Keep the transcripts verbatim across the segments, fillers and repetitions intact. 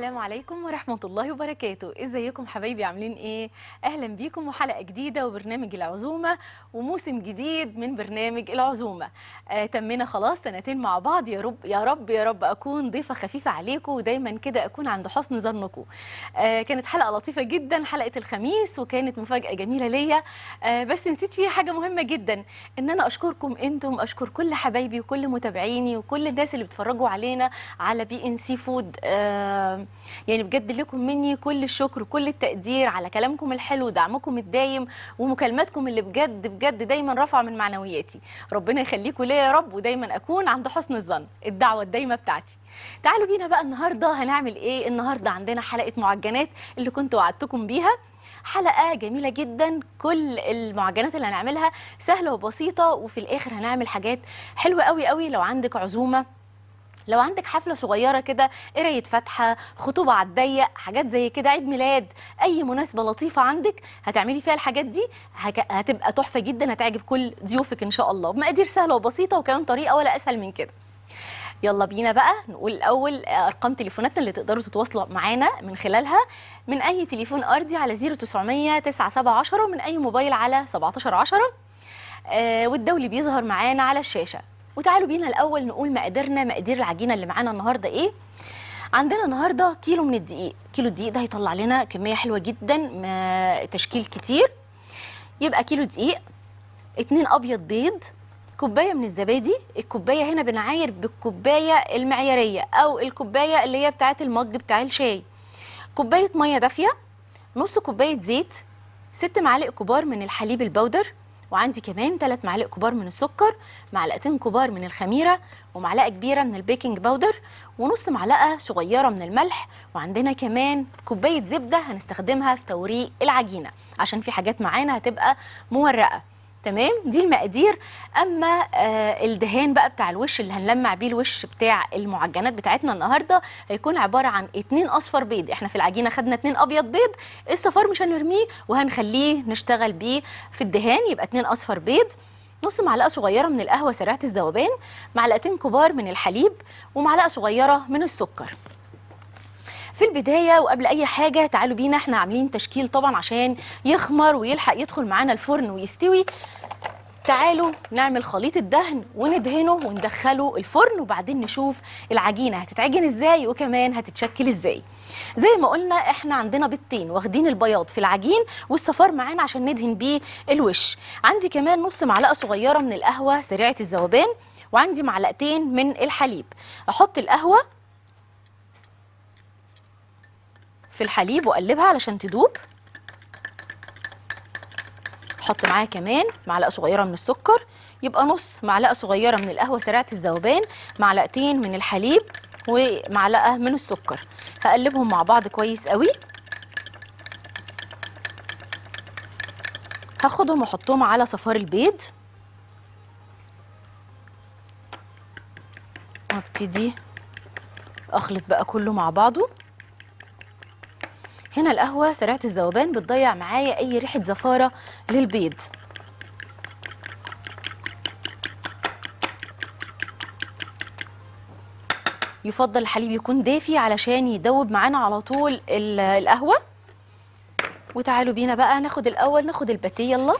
السلام عليكم ورحمة الله وبركاته. ازيكم حبايبي، عاملين ايه؟ اهلا بيكم وحلقة جديدة وبرنامج العزومة وموسم جديد من برنامج العزومة. آه تمنا خلاص سنتين مع بعض، يا رب يا رب يا رب اكون ضيفة خفيفة عليكم ودايما كده اكون عند حسن ظنكم. آه كانت حلقة لطيفة جدا، حلقة الخميس، وكانت مفاجأة جميلة ليا. آه بس نسيت فيها حاجة مهمة جدا، ان انا اشكركم انتم، اشكر كل حبايبي وكل متابعيني وكل الناس اللي بتفرجوا علينا على بي ان سي فود. آه يعني بجد لكم مني كل الشكر وكل التقدير على كلامكم الحلو ودعمكم الدايم ومكالماتكم اللي بجد بجد دايما رافعه من معنوياتي. ربنا يخليكم ليا يا رب، ودايما اكون عند حسن الظن، الدعوه الدايمه بتاعتي. تعالوا بينا بقى النهارده هنعمل ايه. النهارده عندنا حلقه معجنات اللي كنت وعدتكم بيها، حلقه جميله جدا. كل المعجنات اللي هنعملها سهله وبسيطه، وفي الاخر هنعمل حاجات حلوه قوي قوي. لو عندك عزومه، لو عندك حفلة صغيرة كده، قراية فاتحة، خطوبة على الضيق، حاجات زي كده، عيد ميلاد، أي مناسبة لطيفة عندك هتعملي فيها الحاجات دي، هك... هتبقى تحفة جدا، هتعجب كل ضيوفك إن شاء الله، بمقادير سهلة وبسيطة، وكمان طريقة ولا أسهل من كده. يلا بينا بقى نقول الأول أرقام تليفوناتنا اللي تقدروا تتواصلوا معانا من خلالها، من أي تليفون أرضي على صفر تسعمية تسعة سبعة عشرة، ومن أي موبايل على سبعتاشر عشرة، آه والدولي بيظهر معانا على الشاشة. وتعالوا بينا الأول نقول مقاديرنا، مقادير العجينة اللي معانا النهاردة إيه. عندنا النهاردة كيلو من الدقيق، كيلو الدقيق ده هيطلع لنا كمية حلوة جدا، تشكيل كتير. يبقى كيلو دقيق، اتنين أبيض بيض، كوباية من الزبادي. الكوباية هنا بنعاير بالكوباية المعيارية أو الكوباية اللي هي بتاعت المج بتاع الشاي. كوباية مية دافية، نص كوباية زيت، ست معالق كبار من الحليب البودر، وعندي كمان ثلاث معالق كبار من السكر، معلقتين كبار من الخميرة، ومعلقة كبيرة من البيكنج باودر، ونص معلقة صغيرة من الملح، وعندنا كمان كوباية زبدة هنستخدمها في توريق العجينة عشان في حاجات معانا هتبقى مورقة. تمام، دي المقادير. اما آه الدهان بقى بتاع الوش اللي هنلمع بيه الوش بتاع المعجنات بتاعتنا النهارده هيكون عباره عن اتنين اصفر بيض. احنا في العجينه خدنا اتنين ابيض بيض، الصفار مش هنرميه وهنخليه نشتغل بيه في الدهان. يبقى اتنين اصفر بيض، نص معلقه صغيره من القهوه سريعه الذوبان، معلقتين كبار من الحليب، ومعلقه صغيره من السكر. في البداية وقبل أي حاجة تعالوا بينا، احنا عاملين تشكيل طبعا عشان يخمر ويلحق يدخل معانا الفرن ويستوي. تعالوا نعمل خليط الدهن وندهنه وندخله الفرن، وبعدين نشوف العجينة هتتعجن ازاي وكمان هتتشكل ازاي. زي ما قلنا احنا عندنا بيضتين واخدين البياض في العجين، والصفار معانا عشان ندهن بيه الوش. عندي كمان نص معلقة صغيرة من القهوة سريعة الذوبان، وعندي معلقتين من الحليب. احط القهوة في الحليب واقلبها علشان تدوب. احط معاها كمان معلقه صغيره من السكر، يبقى نص معلقه صغيره من القهوه سريعه الذوبان، معلقتين من الحليب، ومعلقه من السكر. هقلبهم مع بعض كويس قوي. هاخدهم واحطهم على صفار البيض، وابتدي اخلط بقى كله مع بعضه. هنا القهوه سريعه الذوبان بتضيع معايا اي ريحه زفاره للبيض. يفضل الحليب يكون دافي علشان يدوب معانا على طول القهوه. وتعالوا بينا بقى ناخد الاول ناخد الباتيه، يلا،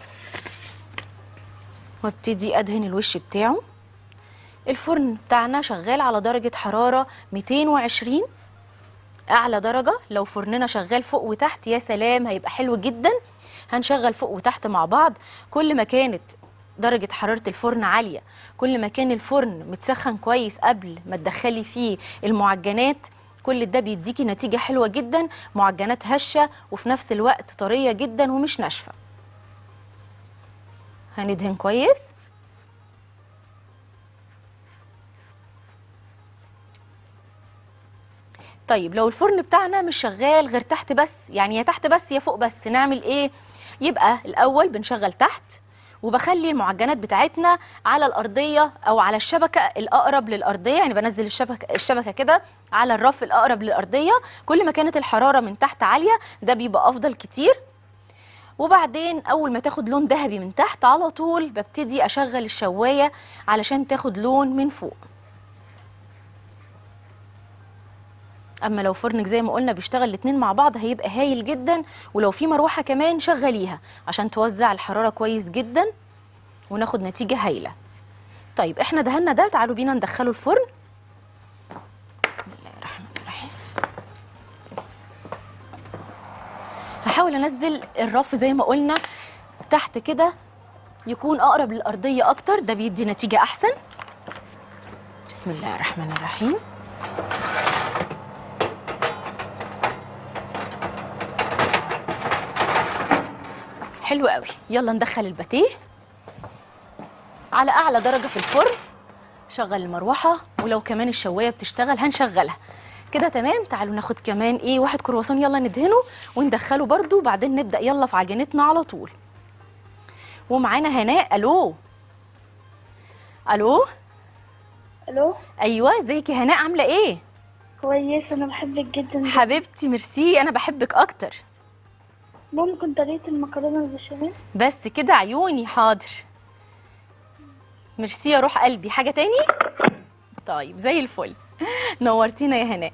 وابتدي ادهن الوش بتاعه. الفرن بتاعنا شغال على درجه حراره ميتين وعشرين، اعلى درجه. لو فرننا شغال فوق وتحت يا سلام، هيبقى حلو جدا. هنشغل فوق وتحت مع بعض. كل ما كانت درجه حراره الفرن عاليه، كل ما كان الفرن متسخن كويس قبل ما تدخلي فيه المعجنات، كل ده بيديكي نتيجه حلوه جدا، معجنات هشه وفي نفس الوقت طريه جدا ومش ناشفه. هندهن كويس. طيب لو الفرن بتاعنا مش شغال غير تحت بس، يعني يا تحت بس يا فوق بس، نعمل ايه؟ يبقى الاول بنشغل تحت، وبخلي المعجنات بتاعتنا على الارضيه او على الشبكه الاقرب للارضيه، يعني بنزل الشبكه الشبكه كده على الرف الاقرب للارضيه. كل ما كانت الحراره من تحت عاليه ده بيبقى افضل كتير. وبعدين اول ما تاخد لون ذهبي من تحت على طول ببتدي اشغل الشوايه علشان تاخد لون من فوق. اما لو فرنك زي ما قلنا بيشتغل الاتنين مع بعض هيبقى هايل جدا، ولو في مروحه كمان شغليها عشان توزع الحراره كويس جدا وناخد نتيجه هايله. طيب احنا دهنا ده، تعالوا بينا ندخله الفرن. بسم الله الرحمن الرحيم. هحاول انزل الرف زي ما قلنا تحت كده يكون اقرب للارضيه اكتر، ده بيدي نتيجه احسن. بسم الله الرحمن الرحيم. حلو قوي. يلا ندخل الباتيه على اعلى درجه في الفرن. شغل المروحه، ولو كمان الشوايه بتشتغل هنشغلها كده. تمام. تعالوا ناخد كمان ايه واحد كرواسون، يلا ندهنه وندخله برده، وبعدين نبدا يلا في عجينتنا على طول. ومعانا هناء. الو الو الو. ايوه، ازيك يا هناء؟ عامله ايه؟ كويس، انا بحبك جدا. حبيبتي ميرسي، انا بحبك اكتر. ممكن طريقه المكرونه البشاميل؟ بس كده عيوني، حاضر. ميرسي يا روح قلبي. حاجه تاني؟ طيب زي الفل. نورتينا يا هناء.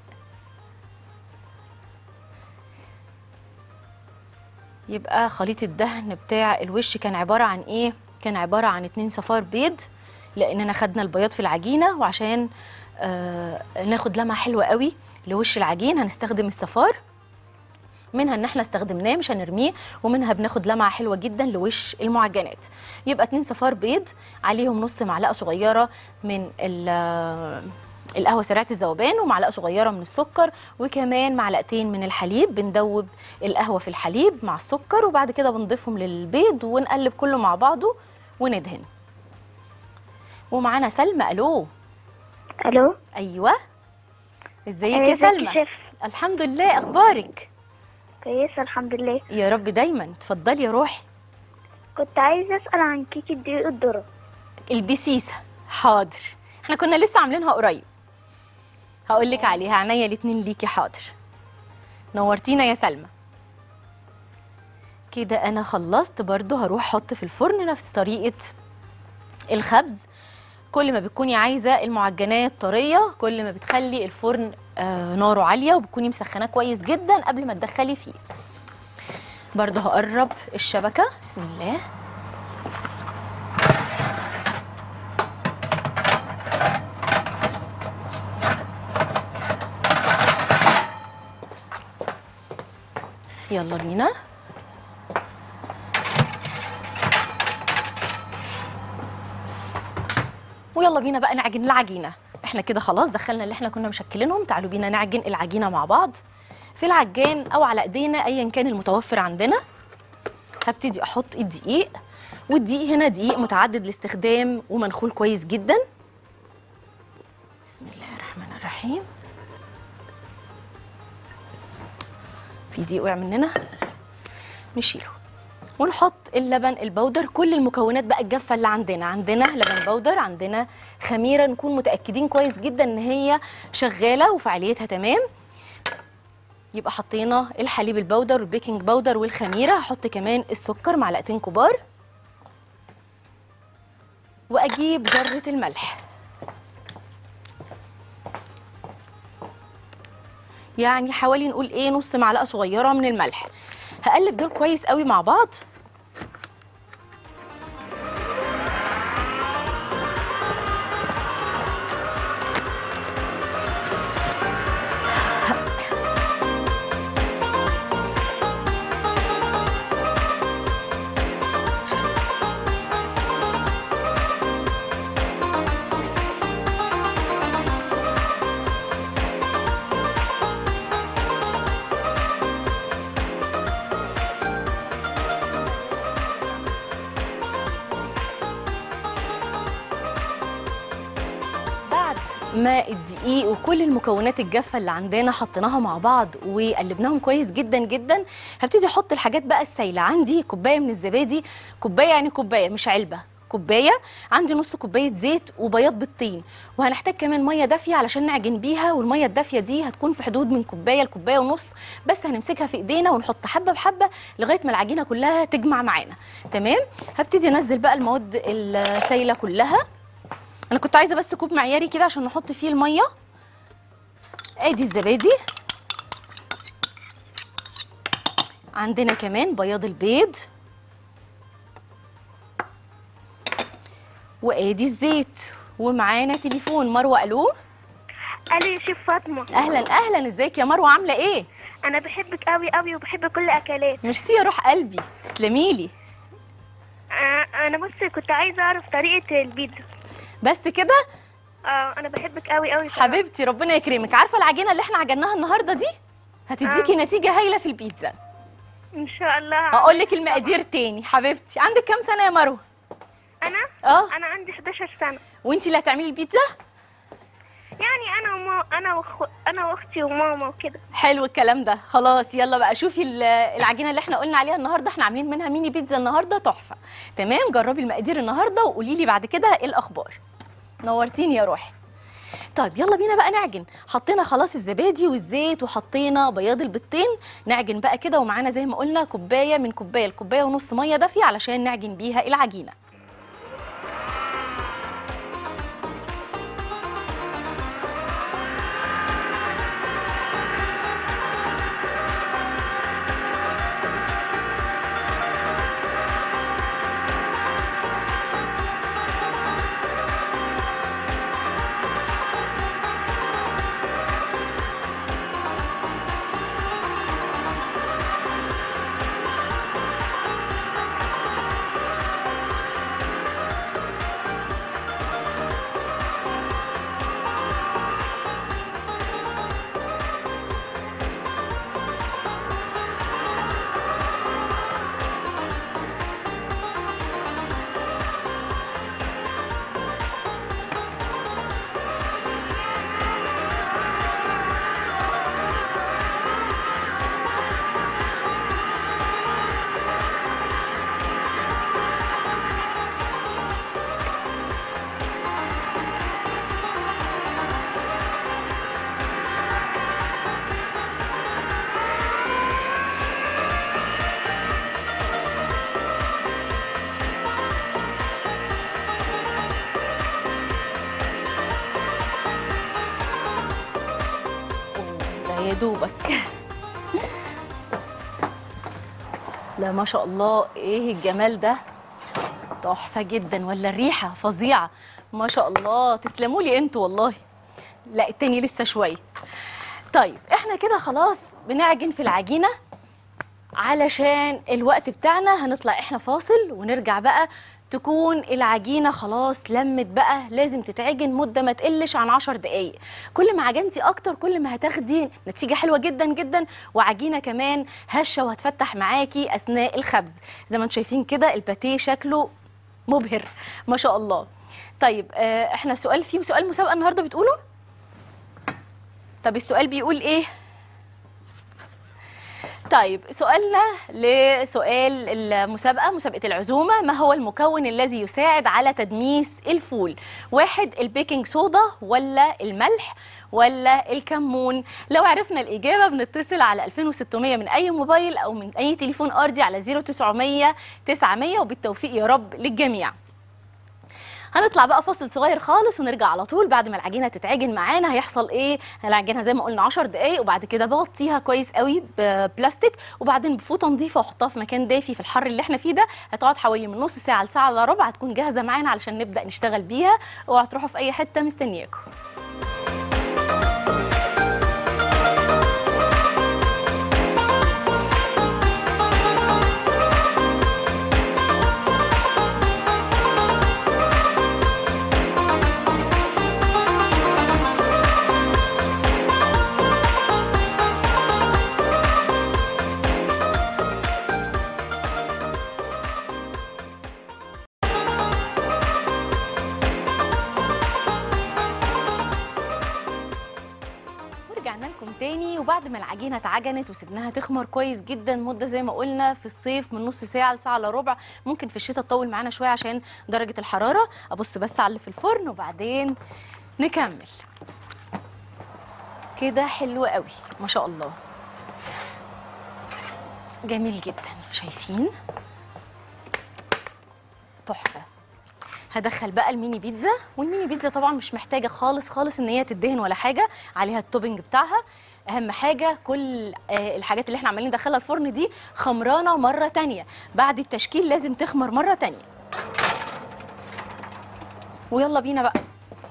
يبقى خليط الدهن بتاع الوش كان عباره عن ايه؟ كان عباره عن اتنين صفار بيض، لاننا خدنا البياض في العجينه، وعشان آه ناخد لمعه حلوه قوي لوش العجين هنستخدم الصفار. منها ان احنا استخدمناه مش هنرميه، ومنها بناخد لمعه حلوه جدا لوش المعجنات. يبقى اتنين صفار بيض، عليهم نص معلقه صغيره من القهوه سريعه الذوبان، ومعلقه صغيره من السكر، وكمان معلقتين من الحليب. بندوب القهوه في الحليب مع السكر، وبعد كده بنضيفهم للبيض ونقلب كله مع بعضه وندهن. ومعانا سلمى. الو الو. ايوه، ازيك يا سلمى؟ شيف؟ الحمد لله. اخبارك؟ كويسه الحمد لله. يا رب دايما. اتفضلي يا روحي. كنت عايزه اسال عن كيكه دقيق الذره. البسيسه. حاضر، احنا كنا لسه عاملينها قريب، هقول لك عليها. عينيا الاتنين ليكي. حاضر. نورتينا يا سلمى. كده انا خلصت. برضو هروح احط في الفرن نفس طريقه الخبز. كل ما بتكوني عايزه المعجنات طريه كل ما بتخلي الفرن آه ناره عاليه، وبتكوني مسخناه كويس جدا قبل ما تدخلي فيه. برضو هقرب الشبكه. بسم الله. يلا بينا. ويلا بينا بقى نعجن العجينه. احنا كده خلاص دخلنا اللي احنا كنا مشكلينهم. تعالوا بينا نعجن العجينه مع بعض في العجان او على ايدينا ايا كان المتوفر عندنا. هبتدي احط الدقيق، والدقيق هنا دقيق متعدد الاستخدام ومنخول كويس جدا. بسم الله الرحمن الرحيم. في دقيق وقع مننا نشيله، ونحط اللبن البودر. كل المكونات بقى الجافه اللي عندنا، عندنا لبن بودر، عندنا خميره، نكون متاكدين كويس جدا ان هي شغاله وفعاليتها تمام. يبقى حطينا الحليب البودر والبيكنج باودر والخميره. هحط كمان السكر معلقتين كبار، واجيب ذره الملح، يعني حوالي نقول ايه نص معلقه صغيره من الملح. هقلب دول كويس قوي مع بعض. ما الدقيق وكل المكونات الجافه اللي عندنا حطيناها مع بعض وقلبناهم كويس جدا جدا، هبتدي احط الحاجات بقى السايله. عندي كوبايه من الزبادي، كوبايه يعني كوبايه مش علبه، كوبايه. عندي نص كوبايه زيت وبياض بالطين، وهنحتاج كمان ميه دافيه علشان نعجن بيها، والميه الدافيه دي هتكون في حدود من كوبايه لكوبايه ونص، بس هنمسكها في ايدينا ونحط حبه بحبه لغايه ما العجينه كلها تجمع معانا. تمام. هبتدي انزل بقى المواد السايله كلها. انا كنت عايزه بس كوب معياري كده عشان نحط فيه الميه. ادي الزبادي عندنا كمان بياض البيض، وادي الزيت، ومعانا تليفون. مروه، الو. الو يا شيف فاطمه. اهلا اهلا، ازيك يا مروه، عامله ايه؟ انا بحبك قوي قوي وبحب كل اكلات. ميرسي يا روح قلبي، تسلميلي. آه انا بس كنت عايزه اعرف طريقه البيتزا. بس كده؟ اه انا بحبك قوي قوي صراحة. حبيبتي ربنا يكرمك. عارفه العجينه اللي احنا عجناها النهارده دي هتديكي آه. نتيجه هايله في البيتزا. ان شاء الله. هقول لك المقادير تاني. حبيبتي عندك كام سنه يا مروه؟ انا اه انا عندي حداشر سنه. وانتي اللي هتعملي البيتزا؟ يعني انا وما انا وأخو... انا واختي وماما وكده. حلو الكلام ده. خلاص يلا بقى شوفي ال- العجينه اللي احنا قلنا عليها النهارده. احنا عاملين منها ميني بيتزا النهارده تحفه. تمام، جربي المقادير النهارده وقولي لي بعد كده ايه الاخبار. نورتيني يا روحي. طيب يلا بينا بقى نعجن. حطينا خلاص الزبادي والزيت وحطينا بياض البيضتين. نعجن بقى كده، ومعانا زي ما قلنا كوبايه من كوبايه لكوبايه ونص ميه دافيه علشان نعجن بيها العجينه. يا دوبك. لا ما شاء الله، ايه الجمال ده، تحفه جدا. ولا الريحه فظيعه، ما شاء الله. تسلموا لي انتوا والله. لا التاني لسه شويه. طيب احنا كده خلاص بنعجن في العجينه. علشان الوقت بتاعنا هنطلع احنا فاصل ونرجع بقى تكون العجينه خلاص لمت بقى. لازم تتعجن مده ما تقلش عن عشر دقايق. كل ما عجنتي اكتر كل ما هتاخدي نتيجه حلوه جدا جدا، وعجينه كمان هشه وهتفتح معاكي اثناء الخبز. زي ما انتم شايفين كده الباتيه شكله مبهر ما شاء الله. طيب آه احنا سؤال فيه سؤال مسابقه النهارده بتقولوا؟ طب السؤال بيقول ايه؟ طيب سؤالنا لسؤال المسابقة، مسابقة العزومة، ما هو المكون الذي يساعد على تدميس الفول؟ واحد البيكنج صودا ولا الملح ولا الكمون؟ لو عرفنا الإجابة بنتصل على ألفين وستمية من أي موبايل أو من أي تليفون أرضي على صفر تسعمية تسعمية، وبالتوفيق يا رب للجميع. هنطلع بقى فاصل صغير خالص ونرجع على طول. بعد ما العجينه تتعجن معانا هيحصل ايه؟ هنعجنها زي ما قلنا عشر دقايق، وبعد كده بغطيها كويس قوي ببلاستيك، وبعدين بفوطه نظيفه واحطها في مكان دافي في الحر اللي احنا فيه ده. هتقعد حوالي من نص ساعه لساعه الا ربع، هتكون جاهزه معانا علشان نبدا نشتغل بيها. اوعوا تروحوا في اي حته، مستنياكم. رجعنا لكم تاني، وبعد ما العجينه اتعجنت وسبناها تخمر كويس جدا مده زي ما قلنا في الصيف من نص ساعه لساعه الا ربع، ممكن في الشتاء تطول معانا شويه عشان درجه الحراره. ابص بس على اللي في الفرن وبعدين نكمل. كده حلو قوي ما شاء الله، جميل جدا. شايفين؟ تحفه. هدخل بقى الميني بيتزا، والميني بيتزا طبعا مش محتاجه خالص خالص ان هي تدهن ولا حاجه، عليها التوبنج بتاعها. اهم حاجه كل آه الحاجات اللي احنا عمالين ندخلها الفرن دي خمرانه مره تانية، بعد التشكيل لازم تخمر مره تانية. ويلا بينا بقى.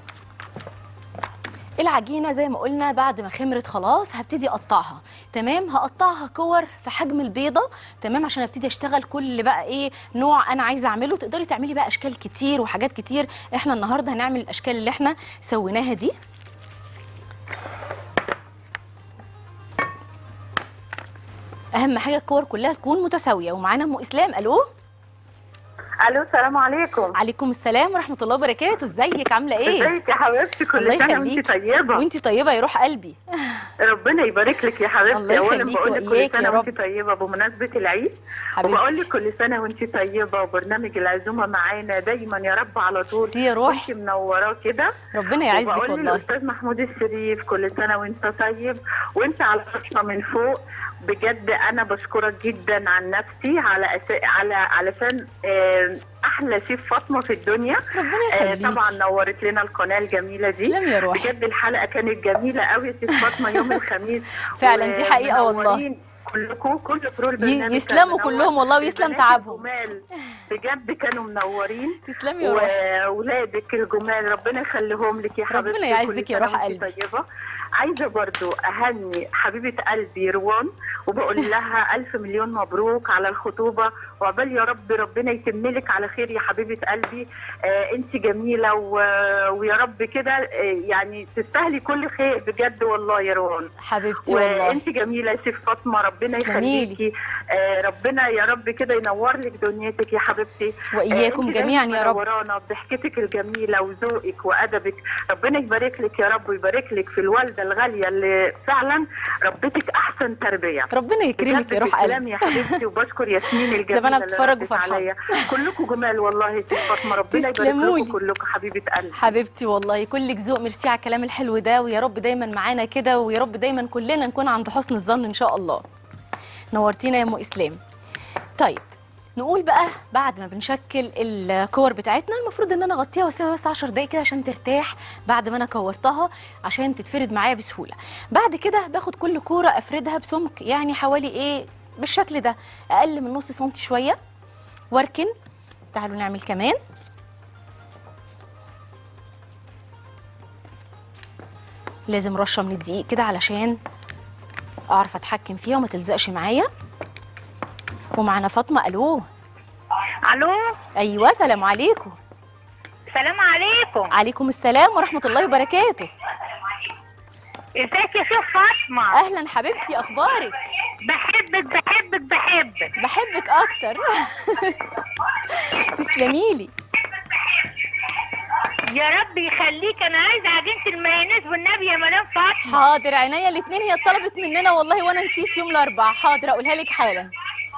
العجينه زي ما قلنا بعد ما خمرت خلاص هبتدي اقطعها. تمام، هقطعها كور في حجم البيضه. تمام، عشان ابتدي اشتغل كل بقى ايه نوع انا عايزه اعمله. تقدري تعملي بقى اشكال كتير وحاجات كتير، احنا النهارده هنعمل الاشكال اللي احنا سويناها دي. اهم حاجه الكور كلها تكون متساويه. ومعانا ام اسلام. الو. الو السلام عليكم. عليكم السلام ورحمه الله وبركاته. ازيك عامله ايه؟ ازيك يا حبيبتي؟ كل سنه وانت طيبه. وانت طيبه يا روح قلبي. ربنا يبارك لك يا حبيبتي. الله يخليكي بقول لك كل سنه وانت رب. طيبه بمناسبه العيد، وبقول لك كل سنه وانت طيبه، وبرنامج العزومه معانا دايما يا رب على طول. يا روح وانت منوراه كده. ربنا يعزك والله. وبقول للاستاذ محمود الشريف كل سنه وانت طيب، وانت على راسنا من فوق. بجد انا بشكرك جدا عن نفسي على أس... على علشان آه احلى شيف فاطمه في الدنيا. ربنا يخليك. آه طبعا نورت لنا القناه الجميله دي. تسلمي يا روح. بجد الحلقه كانت جميله قوي يا شيف فاطمه يوم الخميس. فعلا دي حقيقه والله. كلكم كل كرو البرنامج يسلموا كلهم والله ويسلم تعبهم. الجمال بجد كانوا منورين. تسلمي يا روح. واولادك الجمال ربنا يخليهم لك يا حبيبتي. ربنا يعزك يا روح قلبي. طيبه. عايزه برضو اهني حبيبه قلبي روان، وبقول لها الف مليون مبروك على الخطوبه، وعقبال يا رب ربنا يتم لك على خير يا حبيبه قلبي. آه انت جميله و... ويا رب كده آه يعني تستاهلي كل خير بجد والله يا روان حبيبتي والله. وانت جميله يا شيف فاطمه، ربنا يخليكي. آه ربنا يا رب كده ينور لك دنيتك يا حبيبتي. واياكم آه جميعا يا رب. منورانا بضحكتك الجميله وذوقك وادبك. ربنا يبارك لك يا رب، ويبارك لك في الوالده الغاليه اللي فعلا ربتك احسن تربيه. ربنا يكرمك يا روح قلبي. يا حبيبتي. وبشكر ياسمين الجميله زي ما انا بتفرج وفرحانه. كلكم جمال والله يا شيف فاطمه، ربنا يبارك لكم كلكم حبيبه قلبي. حبيبتي والله كلك ذوق. ميرسي على الكلام الحلو ده، ويا رب دايما معانا كده، ويا رب دايما كلنا نكون عند حسن الظن ان شاء الله. نورتينا يا ام اسلام. طيب نقول بقى بعد ما بنشكل الكور بتاعتنا المفروض ان انا اغطيها واسيبها بس عشر دقايق كده عشان ترتاح بعد ما انا كورتها، عشان تتفرد معايا بسهوله. بعد كده باخد كل كوره افردها بسمك يعني حوالي ايه بالشكل ده، اقل من نص سنتي شويه، واركن. تعالوا نعمل كمان. لازم رشه من الدقيق كده علشان اعرف اتحكم فيها وما تلزقش معايا. ومعانا فاطمه. الو. الو. ايوه سلام عليكم. سلام عليكم. عليكم السلام ورحمه الله وبركاته. ازيك يا شيخ فاطمه؟ اهلا حبيبتي، اخبارك؟ بحبك بحبك بحبك بحبك اكتر. تسلميلي يا رب يخليك. انا عايزه عجينه المايونيز والنبي يا مدام فاطمه. حاضر عينيا الاثنين، هي طلبت مننا والله وانا نسيت يوم الاربعاء. حاضر اقولها لك حالا.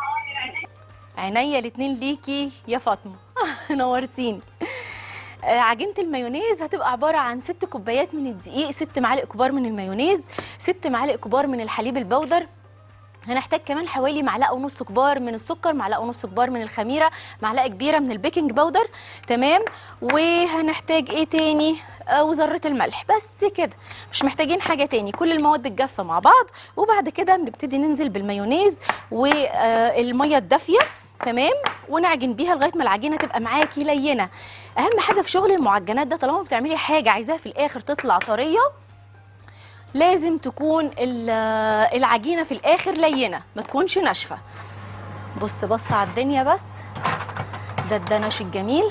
عينيا الاثنين ليكي يا فاطمه. نورتيني. آه عجينه المايونيز هتبقى عباره عن ست كوبايات من الدقيق، ست معالق كبار من المايونيز، ست معالق كبار من الحليب البودر. هنحتاج كمان حوالي معلقه ونص كبار من السكر، معلقه ونص كبار من الخميره، معلقه كبيره من البيكنج باودر. تمام. وهنحتاج ايه تاني؟ آه وذره الملح. بس كده، مش محتاجين حاجه تاني. كل المواد الجافه مع بعض، وبعد كده بنبتدي ننزل بالمايونيز والميه الدافيه. تمام. ونعجن بيها لغايه ما العجينه تبقى معاكي لينه. اهم حاجه في شغل المعجنات ده، طالما بتعملي حاجه عايزاها في الاخر تطلع طريه، لازم تكون العجينه في الاخر لينه، ما تكونش ناشفه. بص بص على الدنيا بس. ده الدنش الجميل.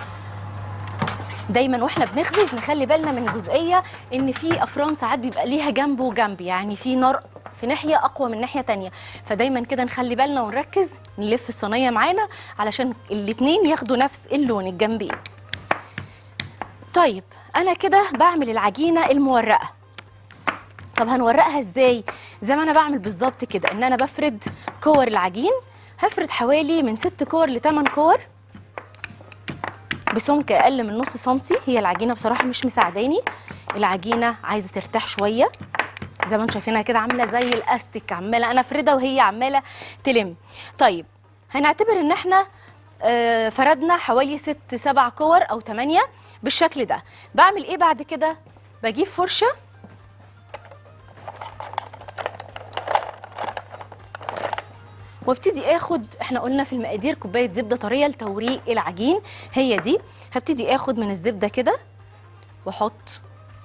دايما واحنا بنخبز نخلي بالنا من جزئيه ان في افران ساعات بيبقى ليها جنب وجنب، يعني في نار في ناحيه اقوى من ناحيه تانية، فدايما كده نخلي بالنا ونركز نلف الصينيه معانا علشان الاتنين ياخدوا نفس اللون الجنبين. طيب انا كده بعمل العجينه المورقه. طب هنورقها ازاي؟ زي ما انا بعمل بالظبط كده، ان انا بفرد كور العجين. هفرد حوالي من ست كور لتمن كور بسمك اقل من نص سنتي. هي العجينه بصراحه مش مساعداني، العجينه عايزه ترتاح شويه زي ما انتم شايفينها كده، عامله زي الاستيك، عماله انا افردها وهي عماله تلم. طيب هنعتبر ان احنا آه، فردنا حوالي ست سبع كور او ثمانية بالشكل ده. بعمل ايه بعد كده؟ بجيب فرشه وابتدي اخد، احنا قلنا في المقادير كوبايه زبده طريه لتوريق العجين، هي دي. هبتدي اخد من الزبده كده واحط،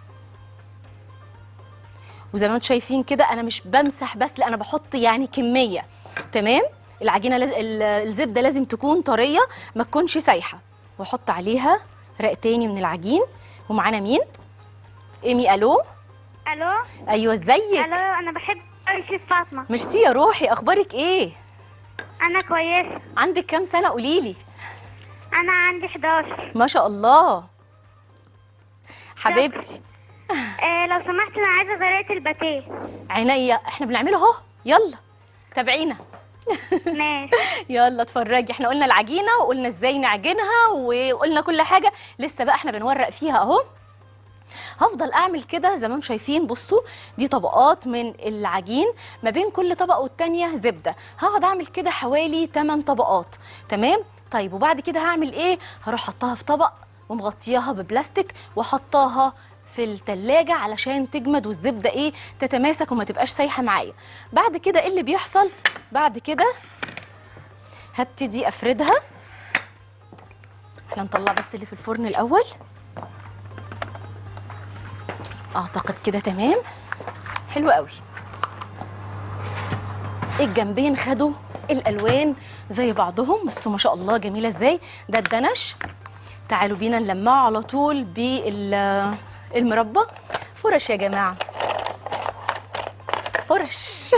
وزي ما انتم شايفين كده انا مش بمسح بس، لا انا بحط يعني كميه. تمام. العجينه لاز... ال- الزبده لازم تكون طريه ما تكونش سايحه. واحط عليها رق تاني من العجين. ومعانا مين؟ ايمي. الو. الو. ايوه ازيك؟ الو، انا بحب أوي شيف فاطمه. ميرسي يا روحي، اخبارك ايه؟ انا كويسه. عندك كام سنه قوليلي؟ انا عندي حداشر. ما شاء الله حبيبتي. آه لو سمحت انا عايزه طريقه الباتيه. عينيا، احنا بنعمله اهو، يلا تابعينا. ماشي. يلا اتفرجي. احنا قلنا العجينه وقلنا ازاي نعجنها وقلنا كل حاجه، لسه بقى احنا بنورق فيها اهو. هفضل اعمل كده زي ما انتم شايفين. بصوا دي طبقات من العجين، ما بين كل طبقه والتانيه زبده. هقعد اعمل كده حوالي ثمانية طبقات. تمام. طيب وبعد كده هعمل ايه؟ هروح حطها في طبق ومغطياها ببلاستيك وحطاها في التلاجة علشان تجمد والزبده ايه تتماسك وما تبقاش سايحه معايا. بعد كده ايه اللي بيحصل؟ بعد كده هبتدي افردها. احنا نطلع بس اللي في الفرن الاول. اعتقد كده تمام. حلو قوي. الجنبين خدوا الالوان زي بعضهم، بصوا ما شاء الله جميله ازاي. ده الدنش. تعالوا بينا نلمعه على طول بالمربى. فرش يا جماعه، فرش.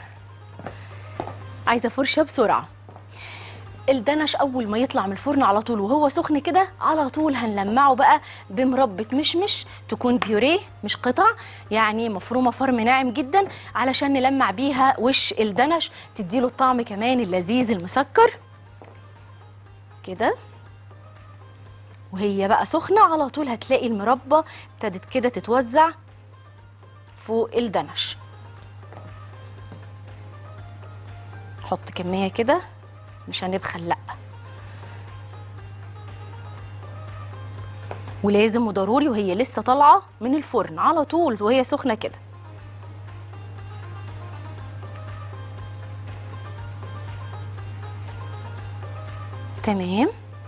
عايزه فرشه بسرعه. الدنش اول ما يطلع من الفرن على طول وهو سخن كده على طول هنلمعه بقى بمربى مشمش، تكون بيوريه مش قطع، يعني مفرومه فرم ناعم جدا علشان نلمع بيها وش الدنش، تديله الطعم كمان اللذيذ المسكر كده. وهي بقى سخنه على طول هتلاقي المربى ابتدت كده تتوزع فوق الدنش. حط كميه كده مش هنبخل، لا. ولازم وضروري وهي لسه طالعه من الفرن على طول وهي سخنه كده. تمام.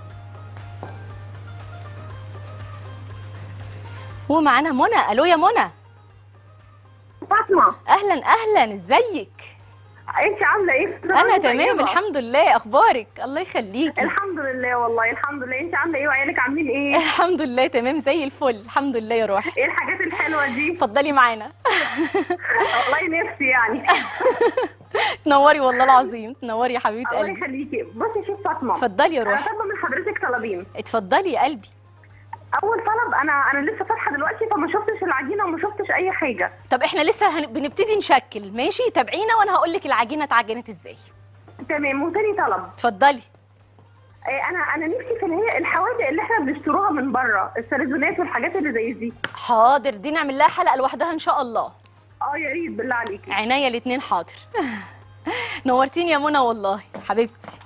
ومعانا منى. الو يا منى. فاطمه، اهلا اهلا، ازيك؟ انت عامله ايه؟ انا تمام الحمد لله. اخبارك؟ الله يخليكي. الحمد لله والله الحمد لله. انت عامله ايه وعيالك عاملين ايه؟ الحمد لله تمام زي الفل الحمد لله يا روحي. ايه الحاجات الحلوه دي؟ اتفضلي معانا. والله نفسي يعني. تنوري والله العظيم، تنوري يا حبيبه الله قلبي. يخليكي. بصي يا شيخ فاطمه، اتفضلي يا انا روحي. طالبه من حضرتك طلبين. اتفضلي يا قلبي. اول طلب، انا انا لسه فاتحه دلوقتي فما شفتش العجينه وما شفتش اي حاجه. طب احنا لسه هن... بنبتدي نشكل، ماشي؟ تابعينا وانا هقول لك العجينه اتعجنت ازاي. تمام. وتاني طلب، اتفضلي. إيه، انا انا نفسي في اللي هي الحوادق اللي احنا بنشتروها من بره، السردونات والحاجات اللي زي دي. حاضر، دي نعمل لها حلقه لوحدها ان شاء الله. اه يا ريت بالله عليكي. عينيا الاثنين حاضر. نورتيني يا منى والله حبيبتي.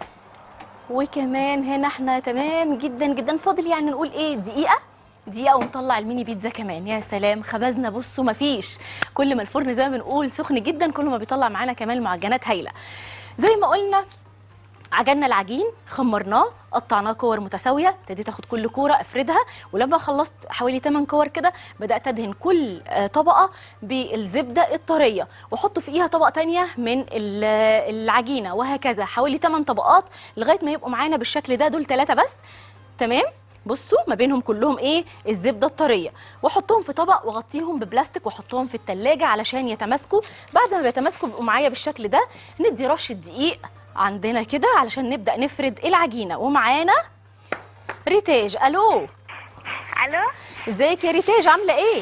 وكمان هنا احنا تمام جدا جدا. فاضل يعني نقول ايه، دقيقه دقيقه ونطلع الميني بيتزا كمان. يا سلام، خبزنا. بصوا مفيش، كل ما الفرن زي ما بنقول سخن جدا كل ما بيطلع معانا كمان معجنات هايله. زي ما قلنا عجننا العجين، خمرناه، قطعناه كور متساويه، ابتديت اخد كل كوره افردها، ولما خلصت حوالي ثمانية كور كده بدات ادهن كل طبقه بالزبده الطريه واحط فوقيها طبقه ثانيه من العجينه، وهكذا حوالي ثمانية طبقات لغايه ما يبقوا معانا بالشكل ده. دول ثلاثه بس. تمام. بصوا ما بينهم كلهم ايه، الزبده الطريه، واحطهم في طبق واغطيهم ببلاستيك واحطهم في الثلاجه علشان يتماسكوا. بعد ما بيتماسكوا بيبقوا معايا بالشكل ده. ندي رشه دقيق عندنا كده علشان نبدا نفرد العجينه. ومعانا ريتاج. الو. الو. ازيك يا ريتاج، عامله ايه؟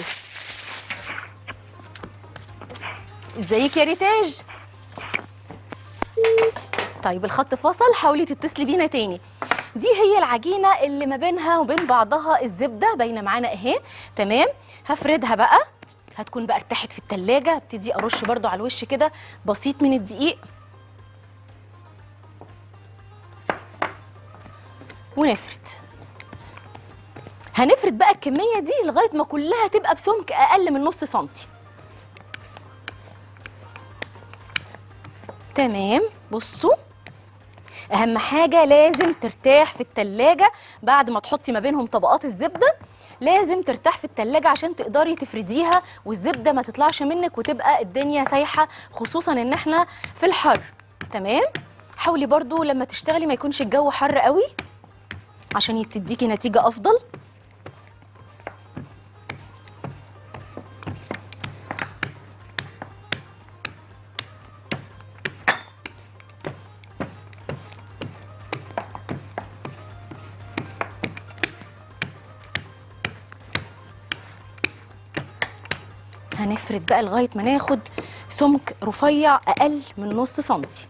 ازيك يا ريتاج؟ طيب الخط فصل، حاولي تتصلي بينا تاني. دي هي العجينه اللي ما بينها وبين بعضها الزبده باينه معانا اهي. تمام. هفردها بقى، هتكون بقى ارتاحت في التلاجة. ابتدي ارش برضو على الوش كده بسيط من الدقيق. ونفرد. هنفرد بقى الكميه دي لغايه ما كلها تبقى بسمك اقل من نص سنتي. تمام. بصوا، اهم حاجه لازم ترتاح في التلاجة بعد ما تحطي ما بينهم طبقات الزبده، لازم ترتاح في التلاجة عشان تقدري تفرديها والزبده ما تطلعش منك وتبقى الدنيا سايحه، خصوصا ان احنا في الحر. تمام. حاولي برضو لما تشتغلي ما يكونش الجو حر قوي عشان تديكي نتيجه افضل. هنفرد بقى لغايه ما ناخد سمك رفيع اقل من نص سنتي.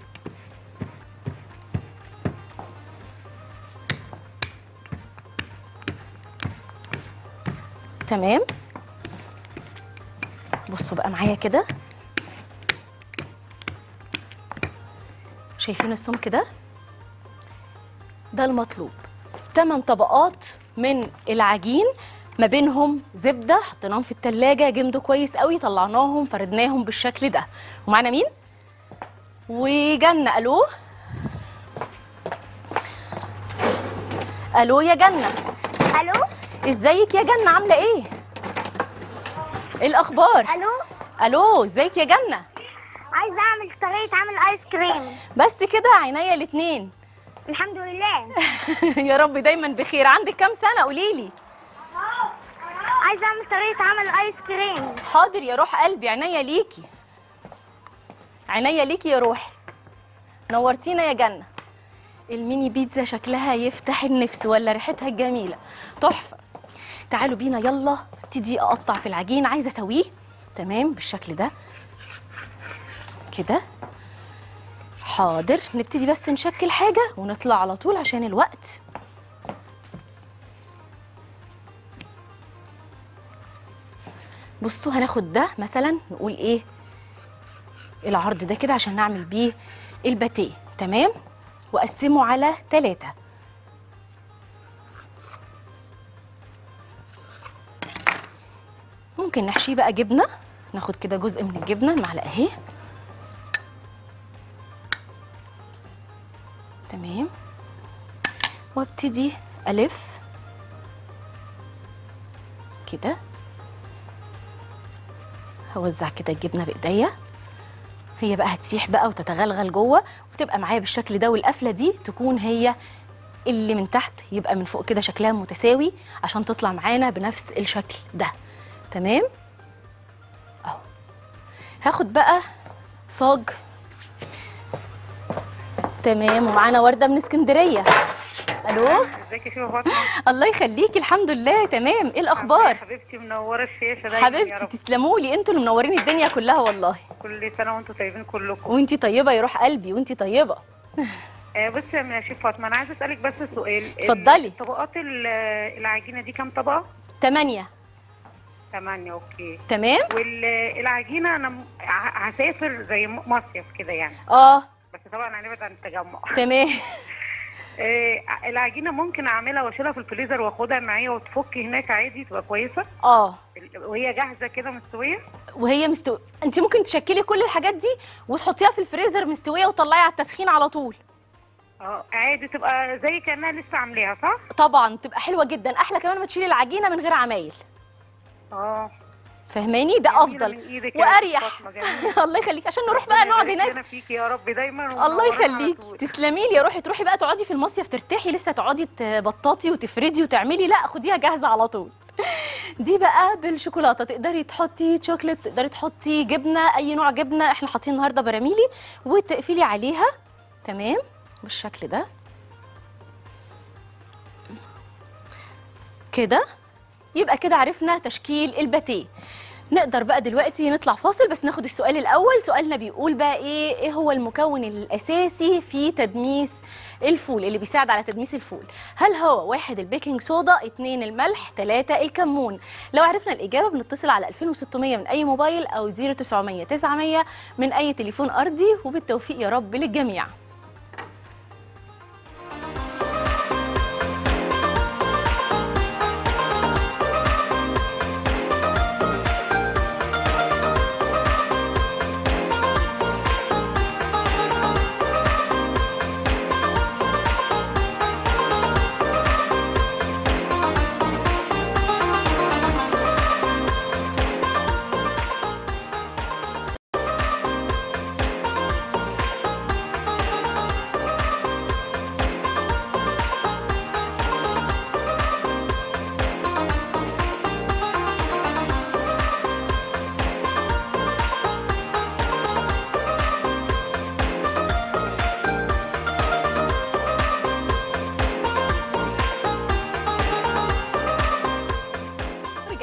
تمام. بصوا بقى معايا كده، شايفين السمك ده؟ ده المطلوب. تمن طبقات من العجين، ما بينهم زبده، حطيناهم في التلاجة جمدوا كويس قوي، طلعناهم فردناهم بالشكل ده. ومعانا مين؟ وجنة. الو الو يا جنة. الو ازيك يا جنة، عامله ايه؟ ايه الاخبار؟ الو الو ازيك يا جنة؟ عايزه اعمل طريقه عمل ايس كريم. بس كده؟ عينيا الاتنين. الحمد لله. يا رب دايما بخير. عندك كام سنه قوليلي؟ عايزه اعمل طريقه عمل ايس كريم. حاضر يا روح قلبي، عينيا ليكي، عينيا ليكي يا روحي. نورتينا يا جنة. الميني بيتزا شكلها يفتح النفس ولا ريحتها الجميله، تحفه. تعالوا بينا يلا ابتدي اقطع في العجين. عايزه اسويه تمام بالشكل ده كده. حاضر. نبتدي بس نشكل حاجه ونطلع على طول عشان الوقت. بصوا، هناخد ده مثلا نقول ايه العرض ده كده عشان نعمل بيه الباتيه. تمام. واقسمه على ثلاثة. ممكن نحشيه بقى جبنه، ناخد كده جزء من الجبنه، المعلقه اهي. تمام. وابتدي الف كده، هوزع كده الجبنه بايديا، هي بقى هتسيح بقى وتتغلغل جوه وتبقى معايا بالشكل ده، والقفله دي تكون هي اللي من تحت، يبقى من فوق كده شكلها متساوي عشان تطلع معانا بنفس الشكل ده. تمام اهو. هاخد بقى صاج. تمام. ومعانا ورده من اسكندريه. الو ازيك يا شيخه فاطمه؟ الله يخليكي. الحمد لله تمام. ايه الاخبار؟ حبيبتي منوره الشاشه دايما. حبيبتي تسلموا لي، انتوا اللي منورين الدنيا كلها والله. كل سنه وانتم طيبين كلكم. وانتي طيبه يا روح قلبي، وانتي طيبه. آه بصي يا شيخه فاطمه، انا عايزه اسالك بس سؤال. اتفضلي. طبقات العجينه دي كام طبقه؟ تمانية. تمانية. اوكي تمام. والعجينه انا م- ه- هسافر زي م- مصيف كده يعني، اه بس طبعا هنبعد عن التجمع. تمام. آه العجينه ممكن اعملها واشيلها في الفريزر واخدها معايا وتفك هناك عادي تبقى كويسه؟ اه وهي جاهزه كده مستويه؟ وهي مستويه. انت ممكن تشكلي كل الحاجات دي وتحطيها في الفريزر مستويه وتطلعي على التسخين على طول. اه عادي، تبقى زي كانها لسه عاملاها صح؟ طبعا تبقى حلوه جدا، احلى كمان ما تشيلي العجينه من غير عمايل. اه فهماني؟ ده جميلة افضل من إيدك يا واريح. فاطمة، جميلة. الله يخليك، عشان نروح بقى نقعد ربنا هناك. يبارك لنا فيكي يا رب دايما. الله ومنورانا على يخليكي، طول. تسلمي لي يا روحي. تروحي بقى تقعدي في المصيف ترتاحي، لسه تقعدي تبططي وتفردي وتعملي؟ لا، خديها جاهزه على طول. دي بقى بالشوكولاته، تقدري تحطي شوكليت، تقدري تحطي جبنه، اي نوع جبنه. احنا حاطين النهارده براميلي، وتقفلي عليها. تمام بالشكل ده كده. يبقى كده عرفنا تشكيل الباتيه. نقدر بقى دلوقتي نطلع فاصل، بس ناخد السؤال الاول. سؤالنا بيقول بقى ايه ايه هو المكون الاساسي في تدميس الفول، اللي بيساعد على تدميس الفول؟ هل هو واحد البيكنج صودا، اتنين الملح، تلاتة الكمون؟ لو عرفنا الاجابه بنتصل على ألفين وستمية من اي موبايل او صفر تسعمية تسعمية من اي تليفون ارضي. وبالتوفيق يا رب للجميع.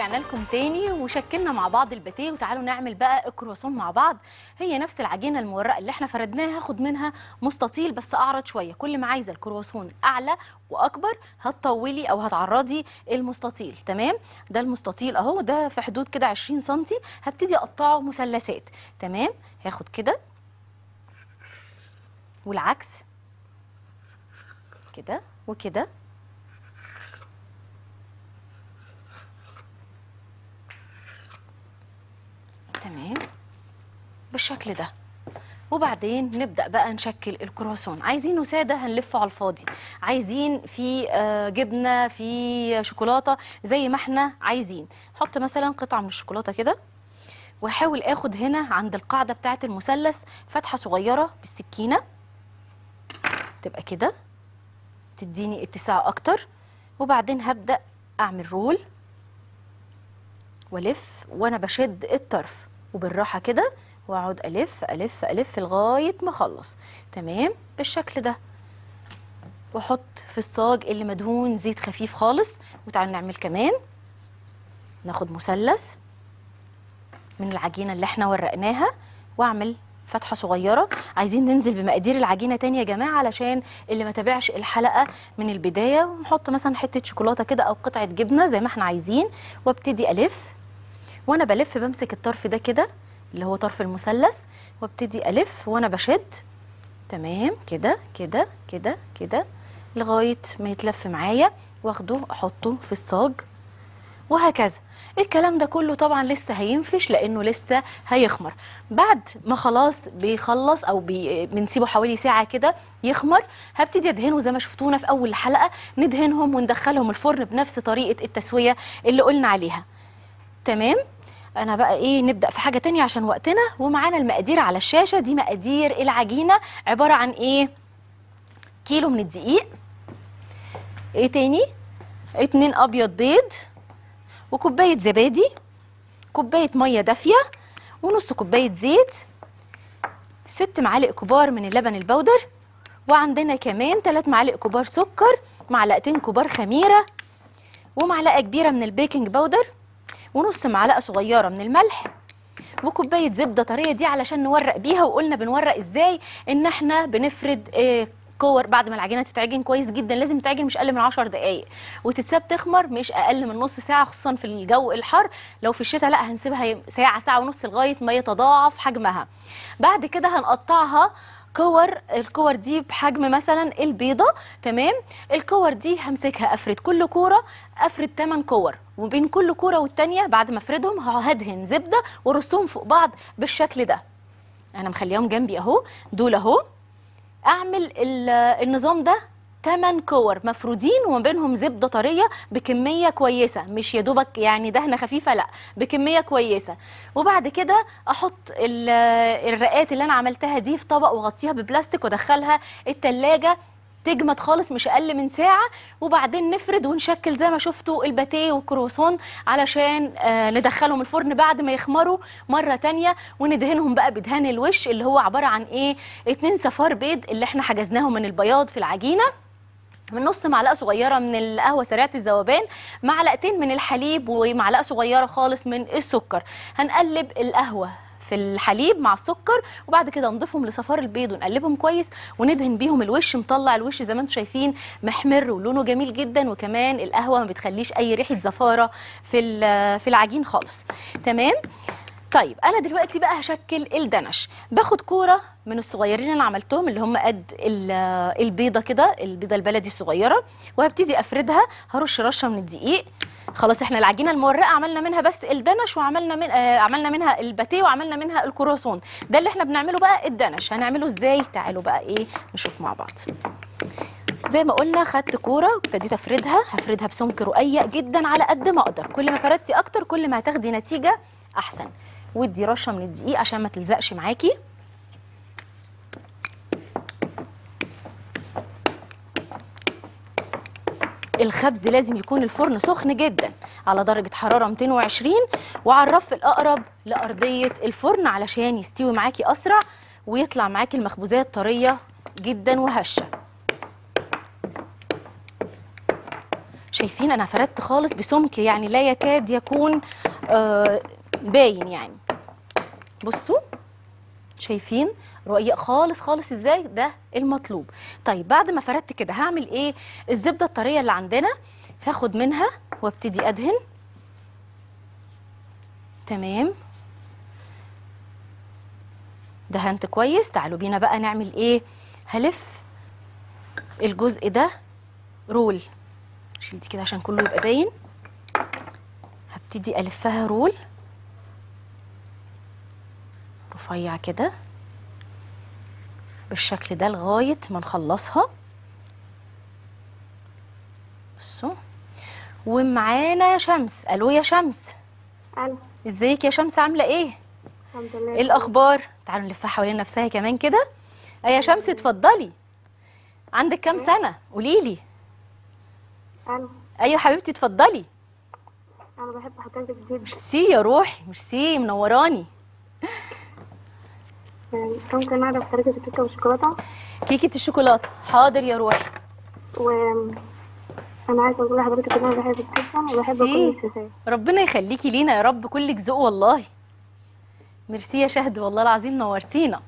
ورجعنا لكم تاني وشكلنا مع بعض الباتيه، وتعالوا نعمل بقى الكرواسون مع بعض. هي نفس العجينه المورقه اللي احنا فردناها، هاخد منها مستطيل بس اعرض شويه. كل ما عايزه الكرواسون اعلى واكبر هتطولي او هتعرضي المستطيل. تمام، ده المستطيل اهو، ده في حدود كده عشرين سنتي. هبتدي اقطعه مثلثات. تمام، هاخد كده والعكس كده وكده. تمام بالشكل ده. وبعدين نبدأ بقى نشكل الكرواسون. عايزينه سادة هنلفه على الفاضي، عايزين في آه جبنة، في شوكولاتة، زي ما احنا عايزين. حط مثلا قطعة من الشوكولاتة كده، واحاول اخد هنا عند القاعدة بتاعة المثلث فتحة صغيرة بالسكينة، تبقى كده تديني اتساع اكتر. وبعدين هبدأ اعمل رول والف وانا بشد الطرف وبالراحه كده، واقعد الف الف الف لغايه ما اخلص. تمام بالشكل ده. واحط في الصاج اللي مدهون زيت خفيف خالص. وتعالوا نعمل كمان، ناخد مثلث من العجينه اللي احنا ورقناها واعمل فتحه صغيره. عايزين ننزل بمقادير العجينه تاني يا جماعه علشان اللي ما تابعش الحلقه من البدايه. ونحط مثلا حته شوكولاته كده او قطعه جبنه زي ما احنا عايزين، وابتدي الف. وانا بلف بمسك الطرف ده كده اللي هو طرف المثلث، وابتدي الف وانا بشد. تمام كده كده كده كده لغايه ما يتلف معايا، واخده احطه في الصاج، وهكذا. الكلام ده كله طبعا لسه هينفش لانه لسه هيخمر. بعد ما خلاص بيخلص او بي بنسيبه حوالي ساعه كده يخمر، هبتدي ادهنه زي ما شفتونا في اول الحلقه. ندهنهم وندخلهم الفرن بنفس طريقه التسويه اللي قلنا عليها. تمام. انا بقى ايه، نبدا في حاجه تانية عشان وقتنا. ومعانا المقادير على الشاشه. دي مقادير العجينه، عباره عن ايه؟ كيلو من الدقيق، ايه تاني، اتنين ابيض بيض، وكوبايه زبادي، كوبايه ميه دافيه، ونص كوبايه زيت، ست معالق كبار من اللبن البودر، وعندنا كمان ثلاث معالق كبار سكر، معلقتين كبار خميره، ومعلقه كبيره من البيكنج باودر، ونص معلقه صغيره من الملح، وكوبايه زبده طريه دي علشان نورق بيها. وقلنا بنورق ازاي؟ ان احنا بنفرد إيه كور بعد ما العجينه تتعجن كويس جدا. لازم تتعجن مش اقل من عشر دقائق، وتتساب تخمر مش اقل من نص ساعه، خصوصا في الجو الحر. لو في الشتاء لا، هنسيبها ساعه ساعه ونص لغايه ما يتضاعف حجمها. بعد كده هنقطعها كور. الكور دي بحجم مثلا البيضه. تمام، الكور دي همسكها افرد كل كوره، افرد ثمانية كور، وبين كل كوره والتانيه بعد ما افردهم هدهن زبده وارصهم فوق بعض بالشكل ده. انا مخليهم جنبي اهو، دول اهو. اعمل النظام ده ثمانية كور مفرودين وما بينهم زبده طريه بكميه كويسه، مش يا دوبك يعني دهنه خفيفه، لا بكميه كويسه. وبعد كده احط الرقات اللي انا عملتها دي في طبق واغطيها ببلاستيك وادخلها التلاجة تجمد خالص مش اقل من ساعه. وبعدين نفرد ونشكل زي ما شفتوا الباتيه والكرواسون علشان آه ندخلهم الفرن بعد ما يخمروا مره تانية. وندهنهم بقى بدهان الوش اللي هو عباره عن ايه، اتنين صفار بيض اللي احنا حجزناهم من البياض في العجينه، من نص معلقه صغيره من القهوه سريعه الذوبان، معلقتين من الحليب، ومعلقه صغيره خالص من السكر. هنقلب القهوه في الحليب مع السكر، وبعد كده نضيفهم لصفار البيض ونقلبهم كويس وندهن بيهم الوش. مطلع الوش زي ما انتم شايفين محمر ولونه جميل جدا، وكمان القهوه ما بتخليش اي ريحه زفاره في في العجين خالص. تمام. طيب انا دلوقتي بقى هشكل الدنش. باخد كوره من الصغيرين اللي انا عملتهم اللي هم قد البيضه كده، البيضه البلدي الصغيره، وهبتدي افردها. هرش رشه من الدقيق. خلاص احنا العجينه المورقه عملنا منها بس الدنش، وعملنا من آه عملنا منها الباتيه، وعملنا منها الكرواسون. ده اللي احنا بنعمله بقى الدنش. هنعمله ازاي؟ تعالوا بقى ايه نشوف مع بعض. زي ما قلنا خدت كوره وابتديت افردها. هفردها بسمك رقيق جدا على قد ما اقدر. كل ما فردتي اكتر كل ما هتاخدي نتيجه احسن. ودي رشه من الدقيق عشان ما تلزقش معاكي. الخبز لازم يكون الفرن سخن جدا على درجة حرارة مئتين وعشرين، وعلى الرف الأقرب لأرضية الفرن علشان يستوي معاكي أسرع ويطلع معاكي المخبوزات طرية جدا وهشة. شايفين انا فردت خالص بسمك يعني لا يكاد يكون آه باين يعني. بصوا شايفين رقيق خالص خالص ازاي؟ ده المطلوب. طيب بعد ما فردت كده هعمل ايه؟ الزبده الطريه اللي عندنا هاخد منها وابتدي ادهن. تمام، دهنت كويس. تعالوا بينا بقى نعمل ايه؟ هلف الجزء ده رول. شيل دي كده عشان كله يبقى باين. هبتدي الفها رول رفيع كده بالشكل ده لغايه ما نخلصها. بصوا، ومعانا شمس. الو يا شمس. الو، ازيك يا شمس؟ عامله ايه؟ الحمد لله. ايه الاخبار؟ تعالوا نلفها حوالين نفسها كمان كده. ايه يا شمس اتفضلي. عندك كام سنه؟ قولي لي. الو، ايوه حبيبتي اتفضلي. انا بحب حضرتك جدا. ميرسي يا روحي، ميرسي، منوراني. ممكن اعرف طريقه الكيكه والشوكولاته؟ كيكه الشوكولاته، حاضر يا روحي. و انا عايزه اقول لحضرتك ان انا بحبك جدا وبحب كل ميرسي. الشفاء. ربنا يخليكي لينا يا رب، كلك ذوق والله. ميرسي يا شهد، والله العظيم نورتينا.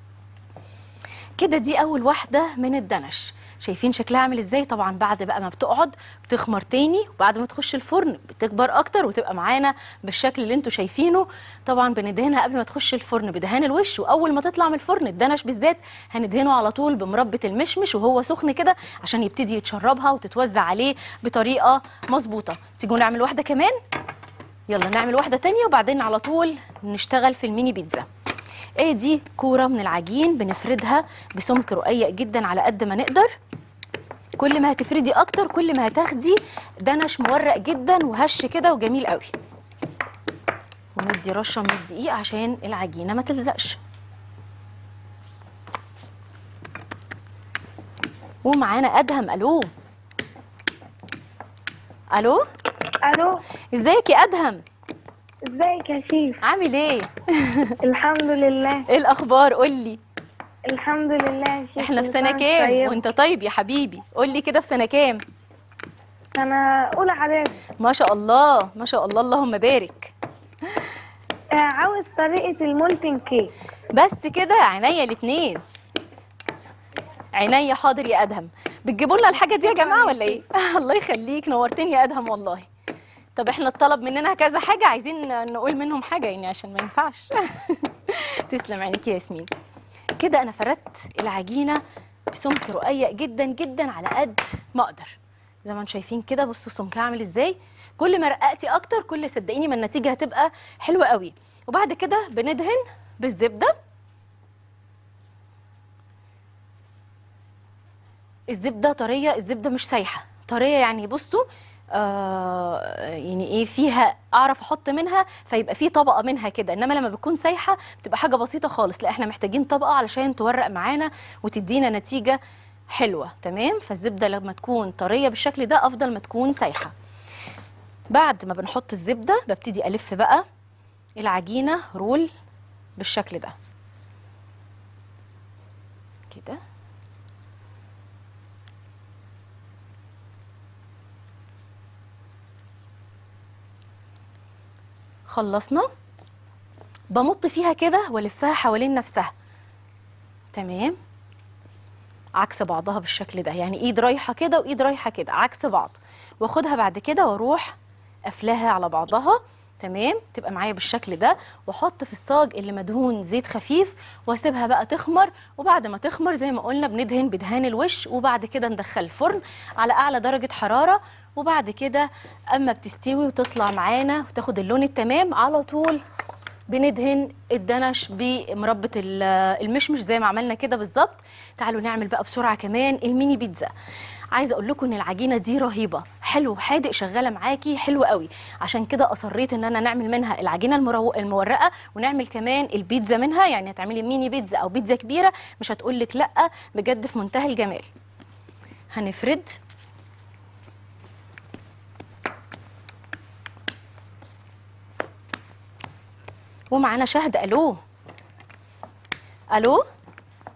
كده دي اول واحده من الدنش. شايفين شكلها عامل ازاي؟ طبعا بعد بقى ما بتقعد بتخمر تاني، وبعد ما تخش الفرن بتكبر اكتر وتبقى معانا بالشكل اللي انتوا شايفينه. طبعا بندهنها قبل ما تخش الفرن بدهان الوش، واول ما تطلع من الفرن الدنش بالذات هندهنه على طول بمربى المشمش وهو سخن كده عشان يبتدي يتشربها وتتوزع عليه بطريقه مظبوطه. تيجوا نعمل واحده كمان؟ يلا نعمل واحده تانية وبعدين على طول نشتغل في الميني بيتزا. ايه دي؟ كوره من العجين بنفردها بسمك رقيق جدا على قد ما نقدر. كل ما هتفردي اكتر كل ما هتاخدي دنش مورق جدا وهش كده وجميل قوي. وندي رشه من الدقيق عشان العجينه ما تلزقش. ومعانا ادهم. الو الو، الو، ازيك يا ادهم؟ ازيك يا شيف؟ عامل ايه؟ الحمد لله. ايه الاخبار؟ قولي. الحمد لله يا شيف. احنا في سنه كام؟ وانت طيب يا حبيبي؟ قولي كده في سنه كام؟ انا اولى اعدادي. ما شاء الله ما شاء الله، اللهم بارك. عاوز طريقه المولتن كيك. بس كده؟ عينيا الاتنين، عينيا. حاضر يا ادهم. بتجيبوا لنا الحاجه دي يا جماعه ولا ايه؟ الله يخليك، نورتني يا ادهم والله. طب احنا اتطلب مننا كذا حاجه، عايزين نقول منهم حاجه يعني عشان ما ينفعش. تسلم عينيك يا ياسمين. كده انا فردت العجينه بسمك رقيق جدا جدا على قد ما اقدر زي ما انتم شايفين كده. بصوا سمكها عامل ازاي. كل ما رققتي اكتر كل صدقيني ما النتيجه هتبقى حلوه قوي. وبعد كده بندهن بالزبده. الزبده طريه، الزبده مش سايحه، طريه يعني. بصوا آه يعني ايه، فيها اعرف احط منها فيبقى في طبقه منها كده، انما لما بتكون سايحه بتبقى حاجه بسيطه خالص. لا احنا محتاجين طبقه علشان تورق معانا وتدينا نتيجه حلوه. تمام، فالزبده لما تكون طريه بالشكل ده افضل ما تكون سايحه. بعد ما بنحط الزبده ببتدي الف بقى العجينه رول بالشكل ده كده. خلصنا، بمط فيها كده والفها حوالين نفسها. تمام، عكس بعضها بالشكل ده، يعني ايد رايحه كده وايد رايحه كده عكس بعض. واخدها بعد كده واروح قافلاها على بعضها. تمام، تبقى معايا بالشكل ده. واحط في الصاج اللي مدهون زيت خفيف واسيبها بقى تخمر. وبعد ما تخمر زي ما قلنا بندهن بدهان الوش، وبعد كده ندخل الفرن على اعلى درجه حراره. وبعد كده اما بتستوي وتطلع معانا وتاخد اللون التمام على طول بندهن الدنش بمربى المشمش زي ما عملنا كده بالظبط. تعالوا نعمل بقى بسرعه كمان الميني بيتزا. عايزه اقول لكم ان العجينه دي رهيبه، حلو حادق شغاله معاكي حلو قوي. عشان كده اصريت ان انا نعمل منها العجينه المرو... المورقه ونعمل كمان البيتزا منها. يعني هتعملي ميني بيتزا او بيتزا كبيره مش هتقول لك لا، بجد في منتهى الجمال. هنفرد ومعانا شهد. الو الو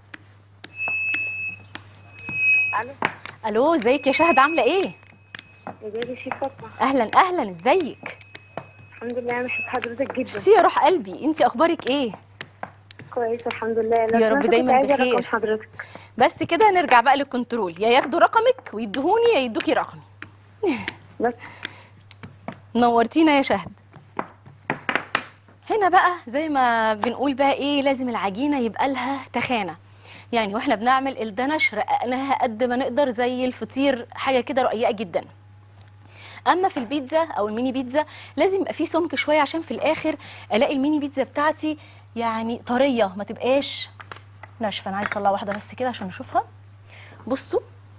الو، الو، ازيك يا شهد؟ عامله ايه؟ ازيك يا شيخ فاطمه؟ اهلا اهلا، ازيك؟ الحمد لله، انا بحب حضرتك جدا. ميرسي يا روح قلبي، انتي اخبارك ايه؟ كويسه الحمد لله. لو يا رب سمحت كنت دايما عايزه بخير. رقم حضرتك. بس كده نرجع بقى للكنترول، يا ياخدوا رقمك ويدهوني يا يدوكي رقمي. بس نورتينا يا شهد. هنا بقى زي ما بنقول بقى ايه، لازم العجينه يبقى لها تخانه. يعني واحنا بنعمل الدنش رققناها قد ما نقدر زي الفطير، حاجه كده رقيقه جدا. اما في البيتزا او الميني بيتزا لازم يبقى فيه سمك شويه، عشان في الاخر الاقي الميني بيتزا بتاعتي يعني طريه، ما تبقاش ناشفه. انا عايزه اطلع واحده بس كده عشان نشوفها. بصوا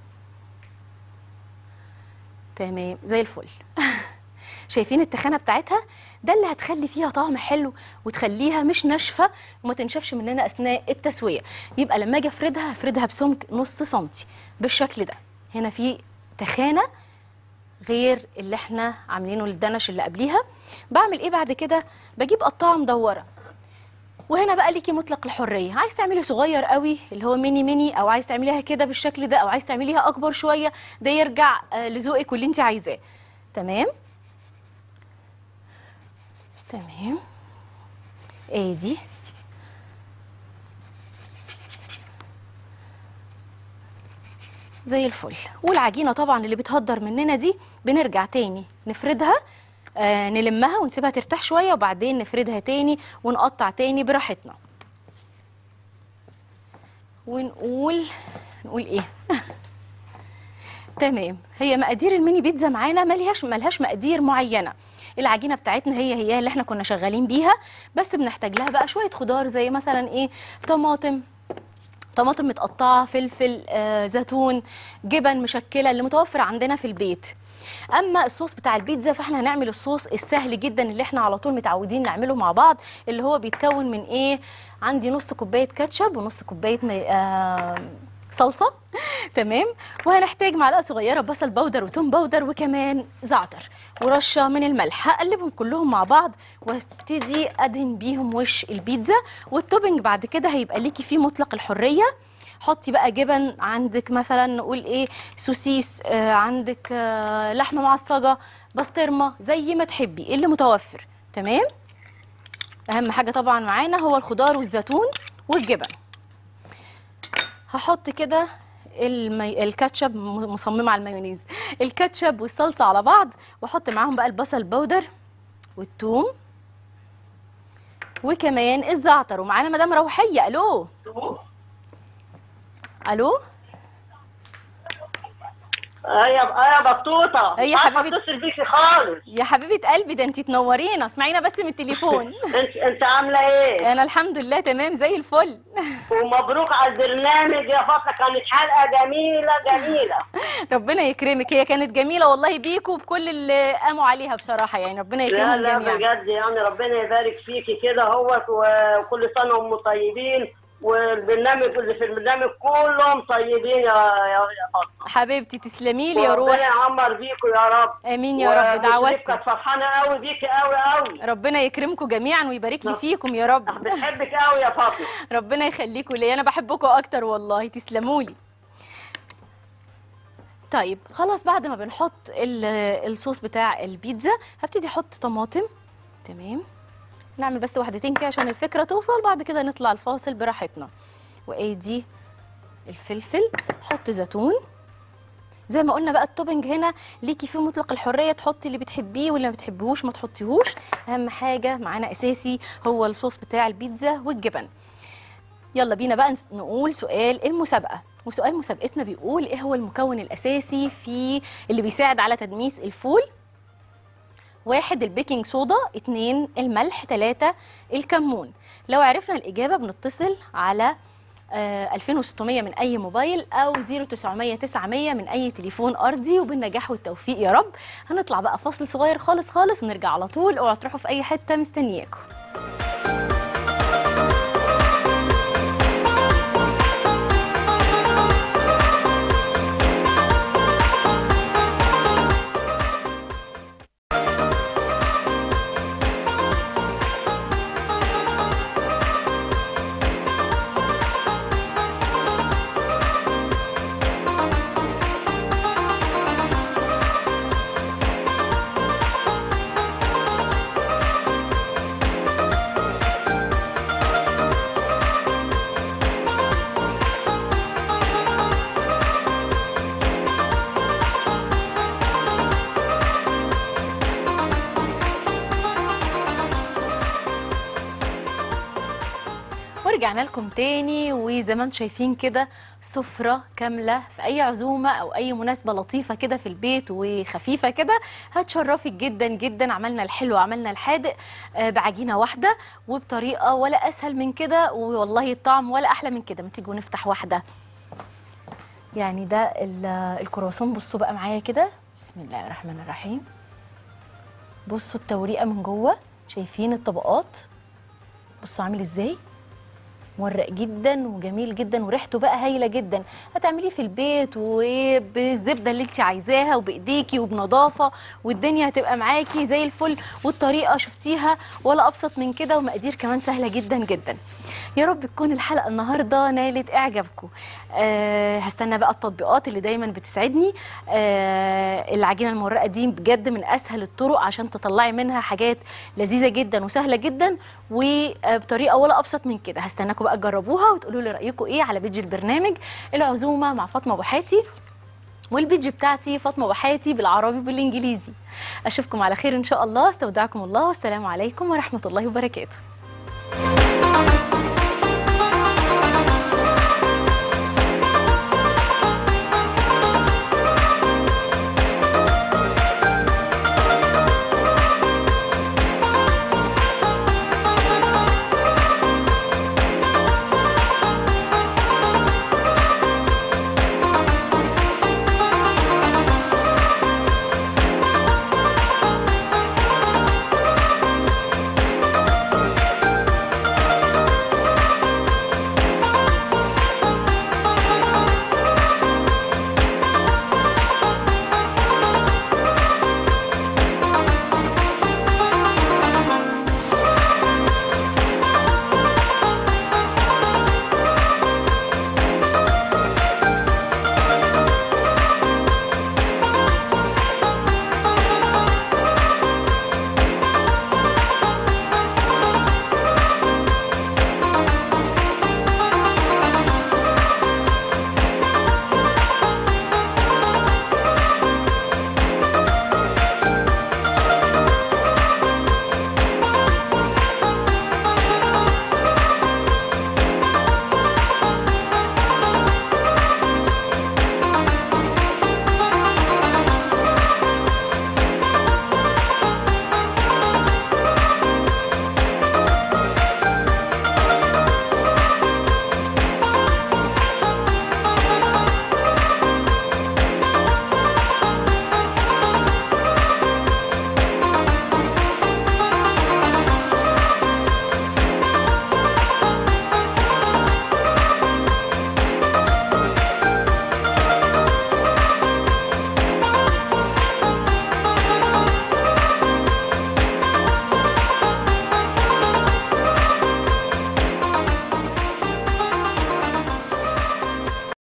تمام زي الفل. شايفين التخانه بتاعتها؟ ده اللي هتخلي فيها طعم حلو وتخليها مش ناشفه وما تنشفش مننا اثناء التسويه. يبقى لما اجي افردها هفردها بسمك نص سنتي بالشكل ده. هنا في تخانه غير اللي احنا عاملينه الدنش اللي قبليها. بعمل ايه بعد كده؟ بجيب قطاعه مدوره، وهنا بقى ليكي مطلق الحريه، عايز تعملي صغير قوي اللي هو ميني ميني، او عايز تعمليها كده بالشكل ده، او عايز تعمليها اكبر شويه، ده يرجع آه لذوقك واللي انت عايزاه. تمام تمام. ادي زي الفل. والعجينه طبعا اللي بتهدر مننا دي بنرجع تاني نفردها، آه نلمها ونسيبها ترتاح شويه، وبعدين نفردها تاني ونقطع تاني براحتنا. ونقول نقول ايه؟ تمام. هي مقادير الميني بيتزا معانا ملهاش ملهاش مقادير معينه. العجينه بتاعتنا هي هي اللي احنا كنا شغالين بيها، بس بنحتاج لها بقى شويه خضار زي مثلا ايه، طماطم طماطم متقطعه، فلفل، آه زيتون، جبن مشكله اللي متوفر عندنا في البيت. اما الصوص بتاع البيتزا فاحنا هنعمل الصوص السهل جدا اللي احنا على طول متعودين نعمله مع بعض، اللي هو بيتكون من ايه؟ عندي نص كوبايه كاتشب ونص كوبايه مي... آه صلصه. تمام. وهنحتاج معلقه صغيره بصل بودر وتوم بودر وكمان زعتر ورشه من الملح. هقلبهم كلهم مع بعض وابتدي ادهن بيهم وش البيتزا. والتوبنج بعد كده هيبقى ليكي فيه مطلق الحريه. حطي بقى جبن، عندك مثلا نقول ايه، سوسيس، آه عندك آه لحمه معصجه، بسطرمه، زي ما تحبي اللي متوفر. تمام. اهم حاجه طبعا معانا هو الخضار والزيتون والجبن. هحط كده المي... الكاتشب، مصممه على المايونيز، الكاتشب والصلصه على بعض، واحط معاهم بقى البصل بودر والثوم وكمان الزعتر. ومعانا مدام روحيه. الو الو. ايوه ايوه بطوطه. يا حبيبتي اتصل بيكي خالص يا حبيبه قلبي، ده انت تنورينا. اسمعينا بس من التليفون. انت انت عامله ايه؟ انا الحمد لله تمام زي الفل. ومبروك على البرنامج يا فاطمه، كانت حلقه جميله جميله. ربنا يكرمك. هي كانت جميله والله بيكوا وبكل اللي قاموا عليها بصراحه، يعني ربنا يكرمهم لا جميعا. لا بجد يعني ربنا يبارك فيكي كده اهوت، وكل سنه وهم طيبين، والبرنامج اللي في البرنامج كلهم طيبين يا يا فاطمه. حبيبتي تسلمي لي يا ربنا روح. يعمر بيكوا يا رب. امين يا رب. دعواتكم. كانت فرحانه قوي بيكي قوي قوي. ربنا يكرمكم جميعا ويبارك لي فيكم يا رب. بتحبك قوي يا فاطمه. ربنا يخليكم لي، انا بحبكم اكتر والله. تسلموا لي. طيب خلاص، بعد ما بنحط الصوص بتاع البيتزا هبتدي احط طماطم. تمام. نعمل بس واحدتين كده عشان الفكره توصل، بعد كده نطلع الفاصل براحتنا. وادي الفلفل، حط زيتون. زي ما قلنا بقى التوبنج هنا ليكي فيه مطلق الحريه، تحطي اللي بتحبيه واللي ما بتحبيهوش ما تحطيهوش. اهم حاجه معانا اساسي هو الصوص بتاع البيتزا والجبن. يلا بينا بقى نقول سؤال المسابقه. وسؤال مسابقتنا بيقول ايه هو المكون الاساسي في اللي بيساعد على تدميس الفول؟ واحد البيكنج صودا، اتنين الملح، تلاتة الكمون. لو عرفنا الإجابة بنتصل على آه ألفين وستمية من أي موبايل أو صفر تسعمية تسعمية من أي تليفون أرضي، وبالنجاح والتوفيق يا رب. هنطلع بقى فاصل صغير خالص خالص ونرجع على طول. اوعوا تروحوا في أي حتة، مستنياكم. ورجعنا لكم تاني، وزي ما انتم شايفين كده سفرة كاملة في أي عزومة أو أي مناسبة لطيفة كده في البيت وخفيفة كده هتشرفك جدا جدا. عملنا الحلو وعملنا الحادق بعجينة واحدة وبطريقة ولا أسهل من كده، والله الطعم ولا أحلى من كده. ما تيجوا نفتح واحدة. يعني ده الكرواسون. بصوا بقى معايا كده، بسم الله الرحمن الرحيم. بصوا التوريقة من جوه، شايفين الطبقات؟ بصوا عامل ازاي، مورق جدا وجميل جدا وريحته بقى هايله جدا. هتعمليه في البيت وبالزبده اللي انت عايزاها وبايديكي وبنظافه، والدنيا هتبقى معاكي زي الفل. والطريقه شفتيها ولا ابسط من كده، ومقادير كمان سهله جدا جدا. يا رب تكون الحلقه النهارده نالت اعجابكم. أه هستنى بقى التطبيقات اللي دايما بتسعدني. أه العجينه المورقه دي بجد من اسهل الطرق عشان تطلعي منها حاجات لذيذه جدا وسهله جدا وبطريقه ولا ابسط من كده. هستناكم بقى تجربوها وتقولوا لي رايكم ايه على بيج البرنامج العزومه مع فاطمه ابو حاتي، والبيج بتاعتي فاطمه ابو حاتي بالعربي بالانجليزي. اشوفكم على خير ان شاء الله. استودعكم الله والسلام عليكم ورحمه الله وبركاته.